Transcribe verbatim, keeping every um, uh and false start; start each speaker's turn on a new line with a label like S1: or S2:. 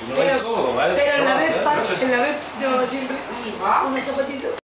S1: No
S2: Pero,
S1: es cómodo, ¿vale?
S2: pero en la
S1: No,
S2: Vespa,
S1: no, no,
S2: en la Vespa llevaba siempre unos zapatitos.